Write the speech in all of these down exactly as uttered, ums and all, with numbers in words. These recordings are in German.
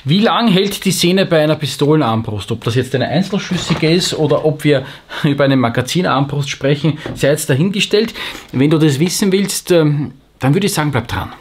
Wie lang hält die Sehne bei einer Pistolenarmbrust? Ob das jetzt eine einzelschüssige ist oder ob wir über eine Magazinarmbrust sprechen, sei jetzt dahingestellt. Wenn du das wissen willst, dann würde ich sagen, bleib dran.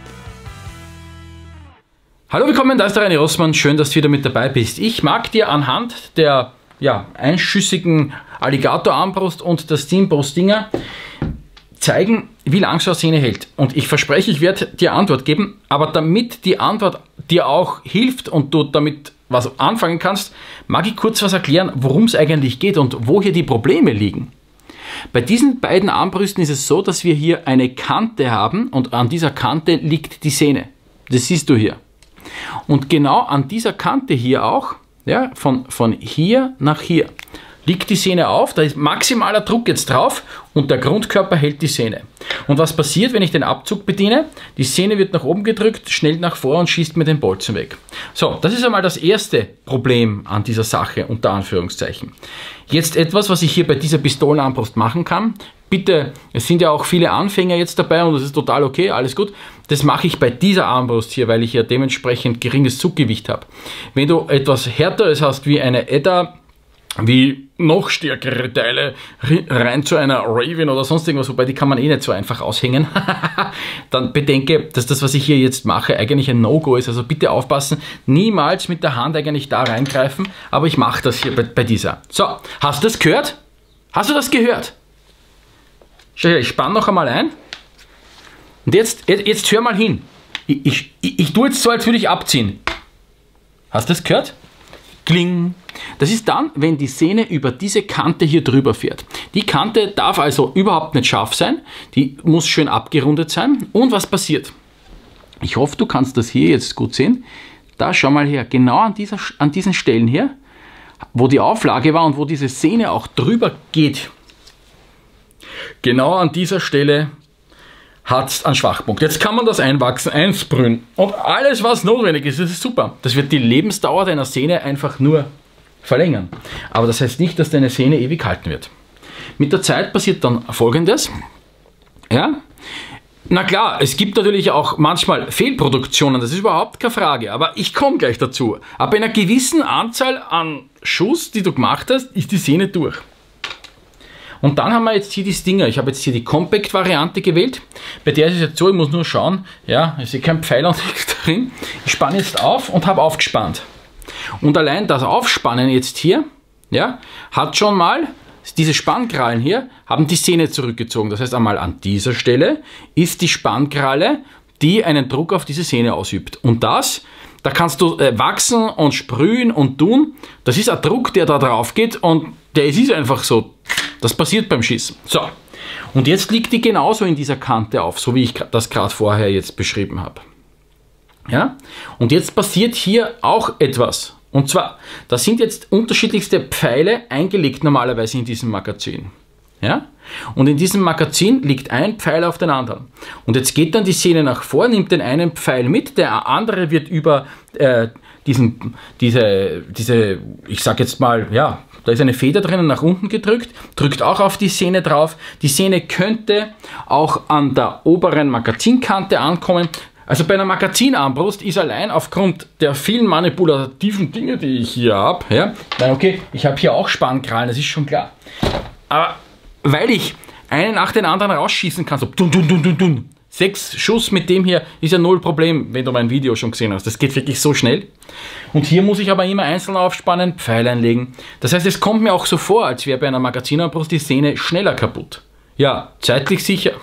Hallo, willkommen, da ist der Reini Rossmann. Schön, dass du wieder mit dabei bist. Ich mag dir anhand der ja, einschüssigen Alligator-Armbrust und der Steamboat-Dinger zeigen, wie lang so eine Sehne hält. Und ich verspreche, ich werde dir Antwort geben, aber damit die Antwort dir auch hilft und du damit was anfangen kannst, mag ich kurz was erklären, worum es eigentlich geht und wo hier die Probleme liegen. Bei diesen beiden Armbrüsten ist es so, dass wir hier eine Kante haben und an dieser Kante liegt die Sehne. Das siehst du hier. Und genau an dieser Kante hier auch, ja, von, von hier nach hier, liegt die Sehne auf, da ist maximaler Druck jetzt drauf und der Grundkörper hält die Sehne. Und was passiert, wenn ich den Abzug bediene? Die Sehne wird nach oben gedrückt, schnell nach vor und schießt mir den Bolzen weg. So, das ist einmal das erste Problem an dieser Sache, unter Anführungszeichen. Jetzt etwas, was ich hier bei dieser Pistolenarmbrust machen kann. Bitte, es sind ja auch viele Anfänger jetzt dabei und das ist total okay, alles gut. Das mache ich bei dieser Armbrust hier, weil ich ja dementsprechend geringes Zuggewicht habe. Wenn du etwas Härteres hast wie eine Edda, wie noch stärkere Teile rein zu einer Raven oder sonst irgendwas, wobei die kann man eh nicht so einfach aushängen, dann bedenke, dass das, was ich hier jetzt mache, eigentlich ein No-Go ist. Also bitte aufpassen, niemals mit der Hand eigentlich da reingreifen, aber ich mache das hier bei, bei dieser. So, hast du das gehört? Hast du das gehört? Schau her, ich spanne noch einmal ein und jetzt, jetzt, jetzt hör mal hin. Ich, ich, ich, ich tue jetzt so, als würde ich abziehen. Hast du das gehört? Kling. Das ist dann, wenn die Sehne über diese Kante hier drüber fährt. Die Kante darf also überhaupt nicht scharf sein, die muss schön abgerundet sein. Und was passiert? Ich hoffe, du kannst das hier jetzt gut sehen. Da schau mal her, genau an, dieser, an diesen Stellen hier, wo die Auflage war und wo diese Sehne auch drüber geht. Genau an dieser Stelle hat es einen Schwachpunkt. Jetzt kann man das einwachsen, einsprühen und alles, was notwendig ist, das ist super. Das wird die Lebensdauer deiner Sehne einfach nur verlängern. Aber das heißt nicht, dass deine Sehne ewig halten wird. Mit der Zeit passiert dann Folgendes. Ja? Na klar, es gibt natürlich auch manchmal Fehlproduktionen, das ist überhaupt keine Frage, aber ich komme gleich dazu. Aber in einer gewissen Anzahl an Schuss, die du gemacht hast, ist die Sehne durch. Und dann haben wir jetzt hier die Stinger. Ich habe jetzt hier die Compact-Variante gewählt. Bei der ist es jetzt so, ich muss nur schauen, ja, ich sehe kein Pfeil und nichts drin. Ich spanne jetzt auf und habe aufgespannt. Und allein das Aufspannen jetzt hier, ja, hat schon mal, diese Spannkrallen hier, haben die Sehne zurückgezogen. Das heißt, einmal an dieser Stelle ist die Spannkralle, die einen Druck auf diese Sehne ausübt. Und das, da kannst du äh, wachsen und sprühen und tun. Das ist ein Druck, der da drauf geht und der ist einfach so. Das passiert beim Schießen. So, und jetzt liegt die genauso in dieser Kante auf, so wie ich das gerade vorher jetzt beschrieben habe. Ja? Und jetzt passiert hier auch etwas. Und zwar, da sind jetzt unterschiedlichste Pfeile eingelegt normalerweise in diesem Magazin. Ja? Und in diesem Magazin liegt ein Pfeil auf den anderen. Und jetzt geht dann die Sehne nach vor, nimmt den einen Pfeil mit, der andere wird über äh, diesen, diese, diese, ich sag jetzt mal, ja, da ist eine Feder drinnen nach unten gedrückt, drückt auch auf die Sehne drauf. Die Sehne könnte auch an der oberen Magazinkante ankommen. Also bei einer Magazinarmbrust ist allein aufgrund der vielen manipulativen Dinge, die ich hier habe, ja, nein, okay, ich habe hier auch Spannkrallen, das ist schon klar. Aber weil ich einen nach den anderen rausschießen kann, so dun, dun, dun, dun, dun. Sechs Schuss mit dem hier ist ja null Problem, wenn du mein Video schon gesehen hast. Das geht wirklich so schnell. Und hier muss ich aber immer einzeln aufspannen, Pfeil einlegen. Das heißt, es kommt mir auch so vor, als wäre bei einer Magazinarmbrust die Sehne schneller kaputt. Ja, zeitlich sicher.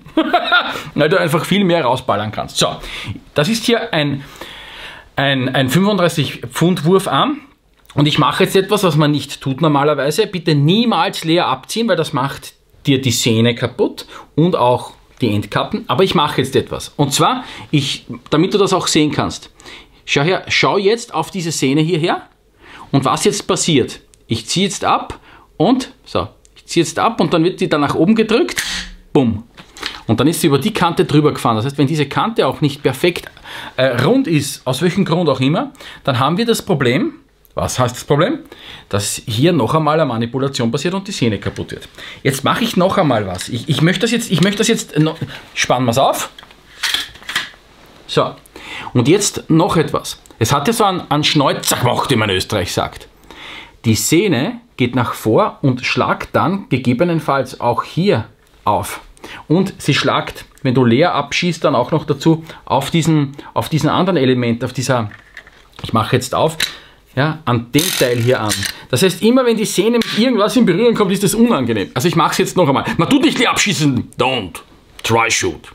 Weil du einfach viel mehr rausballern kannst. So, das ist hier ein, ein, ein fünfunddreißig Pfund Wurfarm. Und ich mache jetzt etwas, was man nicht tut normalerweise. Bitte niemals leer abziehen, weil das macht dir die Sehne kaputt und auch die Endkappen. Aber ich mache jetzt etwas. Und zwar, ich, damit du das auch sehen kannst. Schau her, schau jetzt auf diese Sehne hierher. Und was jetzt passiert? Ich ziehe jetzt ab und, so, ich ziehe jetzt ab und dann wird die dann nach oben gedrückt. Bumm. Und dann ist sie über die Kante drüber gefahren. Das heißt, wenn diese Kante auch nicht perfekt äh, rund ist, aus welchem Grund auch immer, dann haben wir das Problem, was heißt das Problem? Dass hier noch einmal eine Manipulation passiert und die Sehne kaputt wird. Jetzt mache ich noch einmal was. Ich, ich möchte das jetzt, ich möchte das jetzt, noch, spannen wir es auf. So. Und jetzt noch etwas. Es hat ja so einen, einen Schnäuzer gemacht, wie man in Österreich sagt. Die Sehne geht nach vor und schlagt dann gegebenenfalls auch hier auf. Und sie schlagt, wenn du leer abschießt, dann auch noch dazu auf diesen, auf diesen anderen Element, auf dieser, ich mache jetzt auf, ja, an dem Teil hier an. Das heißt, immer wenn die Sehne mit irgendwas in Berührung kommt, ist das unangenehm. Also ich mache es jetzt noch einmal. Man tut nicht leer abschießen. Don't. Try shoot.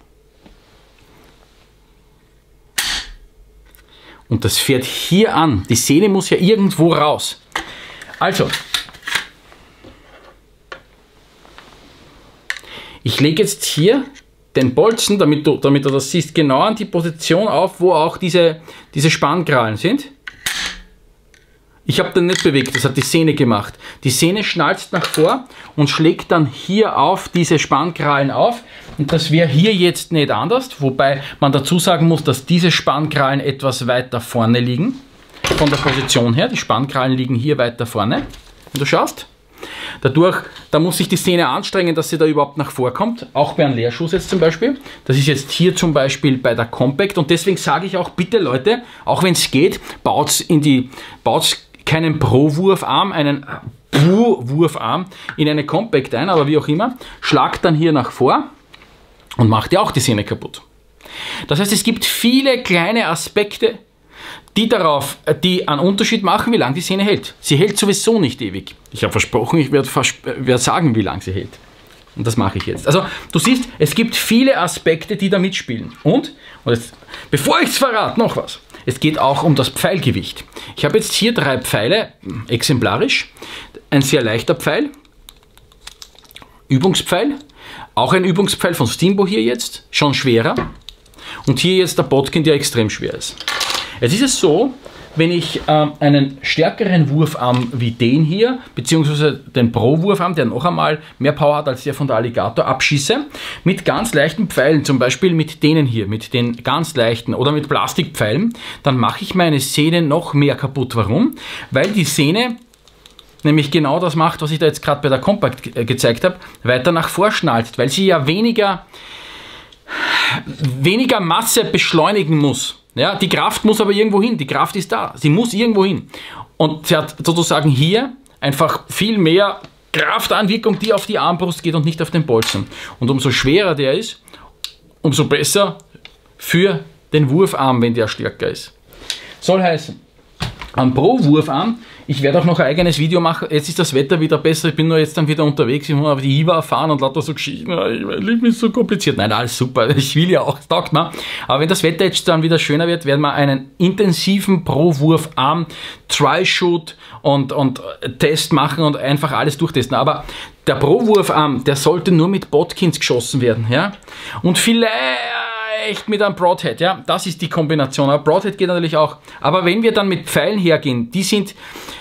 Und das fährt hier an. Die Sehne muss ja irgendwo raus. Also, ich lege jetzt hier den Bolzen, damit du, damit du das siehst, genau an die Position auf, wo auch diese, diese Spannkrallen sind. Ich habe den nicht bewegt, das hat die Sehne gemacht. Die Sehne schnalzt nach vor und schlägt dann hier auf diese Spannkrallen auf. Und das wäre hier jetzt nicht anders, wobei man dazu sagen muss, dass diese Spannkrallen etwas weiter vorne liegen. Von der Position her, die Spannkrallen liegen hier weiter vorne, wenn du schaust. Dadurch, da muss sich die Sehne anstrengen, dass sie da überhaupt nach vorkommt, auch bei einem Leerschuss jetzt zum Beispiel. Das ist jetzt hier zum Beispiel bei der Compact und deswegen sage ich auch, bitte Leute, auch wenn es geht, baut in die, baut keinen Pro-Wurfarm, einen Pur-Wurfarm in eine Compact ein, aber wie auch immer, schlagt dann hier nach vor und macht ja auch die Sehne kaputt. Das heißt, es gibt viele kleine Aspekte, die darauf, die einen Unterschied machen, wie lange die Sehne hält. Sie hält sowieso nicht ewig. Ich habe versprochen, ich werde werd sagen, wie lange sie hält. Und das mache ich jetzt. Also, du siehst, es gibt viele Aspekte, die da mitspielen. Und, und jetzt, bevor ich es verrate, noch was. Es geht auch um das Pfeilgewicht. Ich habe jetzt hier drei Pfeile, exemplarisch. Ein sehr leichter Pfeil, Übungspfeil, auch ein Übungspfeil von Steambo hier jetzt, schon schwerer. Und hier jetzt der Botkin, der extrem schwer ist. Jetzt ist es so, wenn ich äh, einen stärkeren Wurfarm wie den hier, beziehungsweise den Pro-Wurfarm, der noch einmal mehr Power hat als der von der Alligator, abschieße, mit ganz leichten Pfeilen, zum Beispiel mit denen hier, mit den ganz leichten oder mit Plastikpfeilen, dann mache ich meine Sehne noch mehr kaputt. Warum? Weil die Sehne nämlich genau das macht, was ich da jetzt gerade bei der Compact ge gezeigt habe, weiter nach vorschnallt, weil sie ja weniger, weniger Masse beschleunigen muss. Ja, die Kraft muss aber irgendwo hin, die Kraft ist da, sie muss irgendwo hin. Und sie hat sozusagen hier einfach viel mehr Kraftanwirkung, die auf die Armbrust geht und nicht auf den Bolzen. Und umso schwerer der ist, umso besser für den Wurfarm, wenn der stärker ist. Soll heißen, am Pro-Wurfarm, ich werde auch noch ein eigenes Video machen, jetzt ist das Wetter wieder besser, ich bin nur jetzt dann wieder unterwegs, ich muss auf die I W A fahren und lauter so Geschichten, mein Leben ist so kompliziert. Nein, alles super, ich will ja auch, das taugt mir. Aber wenn das Wetter jetzt dann wieder schöner wird, werden wir einen intensiven Pro-Wurfarm, Try-Shoot und, und Test machen und einfach alles durchtesten. Aber der Pro-Wurfarm, der sollte nur mit Botkins geschossen werden, ja, und vielleicht echt mit einem Broadhead, ja, das ist die Kombination. Aber Broadhead geht natürlich auch. Aber wenn wir dann mit Pfeilen hergehen, die sind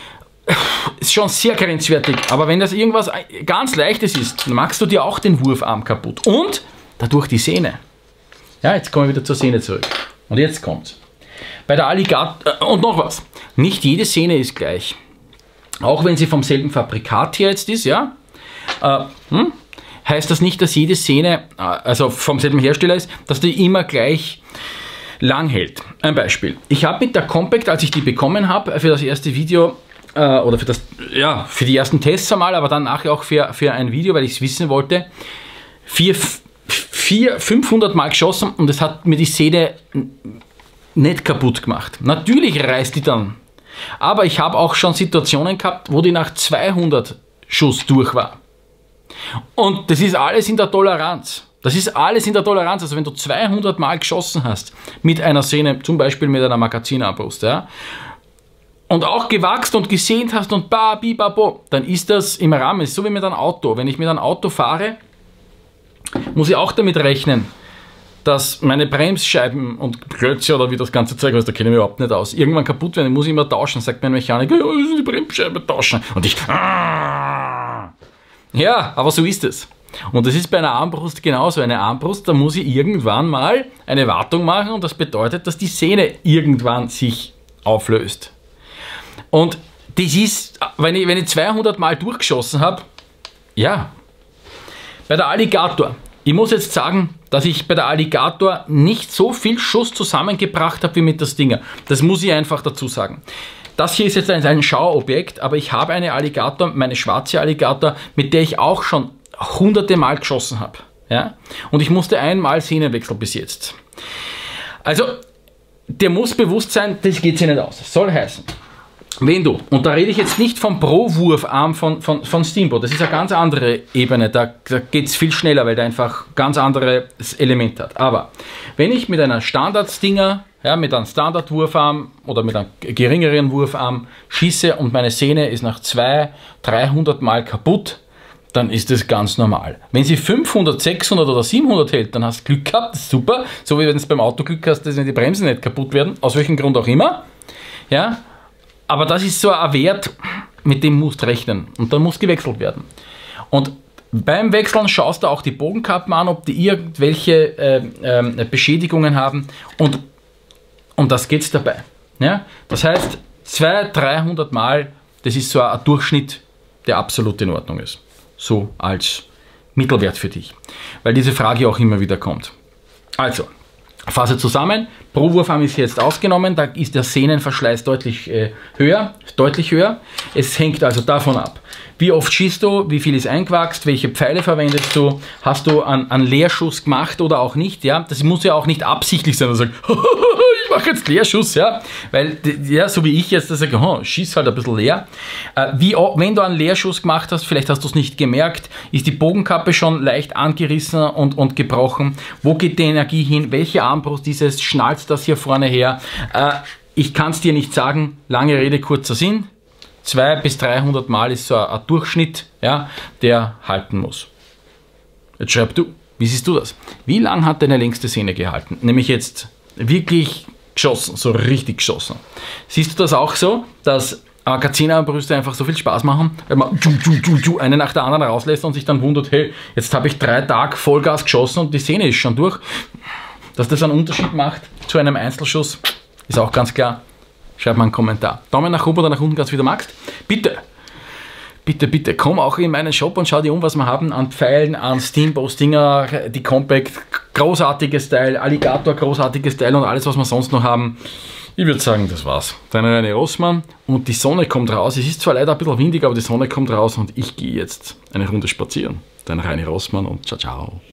ist schon sehr grenzwertig. Aber wenn das irgendwas ganz Leichtes ist, dann machst du dir auch den Wurfarm kaputt. Und dadurch die Sehne. Ja, jetzt kommen wir wieder zur Sehne zurück. Und jetzt kommt's. Bei der Alligator, äh, und noch was. Nicht jede Sehne ist gleich. Auch wenn sie vom selben Fabrikat her jetzt ist, ja, äh, hm? heißt das nicht, dass jede Sehne, also vom selben Hersteller ist, dass die immer gleich lang hält. Ein Beispiel. Ich habe mit der Compact, als ich die bekommen habe, für das erste Video, äh, oder für, das, ja, für die ersten Tests einmal, aber dann nachher auch für, für ein Video, weil ich es wissen wollte, vier, vier, fünfhundert Mal geschossen und es hat mir die Sehne nicht kaputt gemacht. Natürlich reißt die dann. Aber ich habe auch schon Situationen gehabt, wo die nach zweihundert Schuss durch war. Und das ist alles in der Toleranz. Das ist alles in der Toleranz. Also wenn du zweihundert Mal geschossen hast mit einer Sehne, zum Beispiel mit einer Magazinarmbrust, ja, und auch gewachst und gesehnt hast und ba, bi, ba, bo, dann ist das im Rahmen. So wie mit einem Auto. Wenn ich mit einem Auto fahre, muss ich auch damit rechnen, dass meine Bremsscheiben und Klötze oder wie das ganze Zeug heißt, da kenne ich mich überhaupt nicht aus, irgendwann kaputt werden, muss ich immer tauschen. Sagt mein Mechaniker, ja, die Bremsscheibe tauschen. Und ich, ja, aber so ist es. Und das ist bei einer Armbrust genauso. Eine Armbrust, da muss ich irgendwann mal eine Wartung machen und das bedeutet, dass die Sehne irgendwann sich auflöst. Und das ist, wenn ich, wenn ich zweihundert Mal durchgeschossen habe, ja, bei der Alligator, Ich muss jetzt sagen, dass ich bei der Alligator nicht so viel Schuss zusammengebracht habe wie mit der Stinger. Das muss ich einfach dazu sagen. Das hier ist jetzt ein, ein Schauobjekt, aber ich habe eine Alligator, meine schwarze Alligator, mit der ich auch schon hunderte Mal geschossen habe. Ja? Und ich musste einmal Sehnenwechsel bis jetzt. Also, dir muss bewusst sein, das geht sich nicht aus. Das soll heißen, wenn du, und da rede ich jetzt nicht vom Pro-Wurfarm von, von, von Steamboat, das ist eine ganz andere Ebene, da, da geht es viel schneller, weil der einfach ganz anderes Element hat. Aber wenn ich mit einer Standard-Stinger, ja, mit einem Standard-Wurfarm oder mit einem geringeren Wurfarm schieße und meine Sehne ist nach zweihundert, dreihundert Mal kaputt, dann ist das ganz normal. Wenn sie fünfhundert, sechshundert oder siebenhundert hält, dann hast du Glück gehabt, das ist super. So wie wenn du beim Auto Glück hast, dass die Bremsen nicht kaputt werden, aus welchem Grund auch immer. Ja, aber das ist so ein Wert, mit dem musst du rechnen und dann muss gewechselt werden. Und beim Wechseln schaust du auch die Bogenkappen an, ob die irgendwelche äh, äh, Beschädigungen haben und um das geht es dabei. Ja? Das heißt, zweihundert, dreihundert Mal, das ist so ein Durchschnitt, der absolut in Ordnung ist. So als Mittelwert für dich, weil diese Frage auch immer wieder kommt. Also, fasse zusammen, Pro-Wurfarm ist jetzt ausgenommen, da ist der Sehnenverschleiß deutlich äh, höher, deutlich höher. Es hängt also davon ab, wie oft schießt du, wie viel ist eingewachst, welche Pfeile verwendest du, hast du einen, einen Leerschuss gemacht oder auch nicht, ja, das muss ja auch nicht absichtlich sein, dass du sagst, ich mache jetzt Leerschuss, ja, weil, ja, so wie ich jetzt, da sage, oh, schieß halt ein bisschen leer. Äh, wie, wenn du einen Leerschuss gemacht hast, vielleicht hast du es nicht gemerkt, ist die Bogenkappe schon leicht angerissen und, und gebrochen, wo geht die Energie hin, welche Armbrust dieses, schnallt das hier vorne her, äh, ich kann es dir nicht sagen, lange Rede, kurzer Sinn, zweihundert bis dreihundert Mal ist so ein, ein Durchschnitt, ja, der halten muss. Jetzt schreib du, wie siehst du das? Wie lang hat deine längste Sehne gehalten? Nämlich jetzt wirklich geschossen, so richtig geschossen. Siehst du das auch so, dass Magazinarmbrüste einfach so viel Spaß machen, wenn man eine nach der anderen rauslässt und sich dann wundert, hey, jetzt habe ich drei Tage Vollgas geschossen und die Sehne ist schon durch. Dass das einen Unterschied macht zu einem Einzelschuss, ist auch ganz klar. Schreib mal einen Kommentar. Daumen nach oben oder nach unten, ganz wie du magst. Bitte, bitte, bitte, komm auch in meinen Shop und schau dir um, was wir haben an Pfeilen, an Steamboat Stinger, die Compact, großartiges Teil, Alligator, großartiges Teil und alles, was wir sonst noch haben. Ich würde sagen, das war's. Dein Reini Rossmann und die Sonne kommt raus. Es ist zwar leider ein bisschen windig, aber die Sonne kommt raus und ich gehe jetzt eine Runde spazieren. Dein Reini Rossmann und ciao, ciao.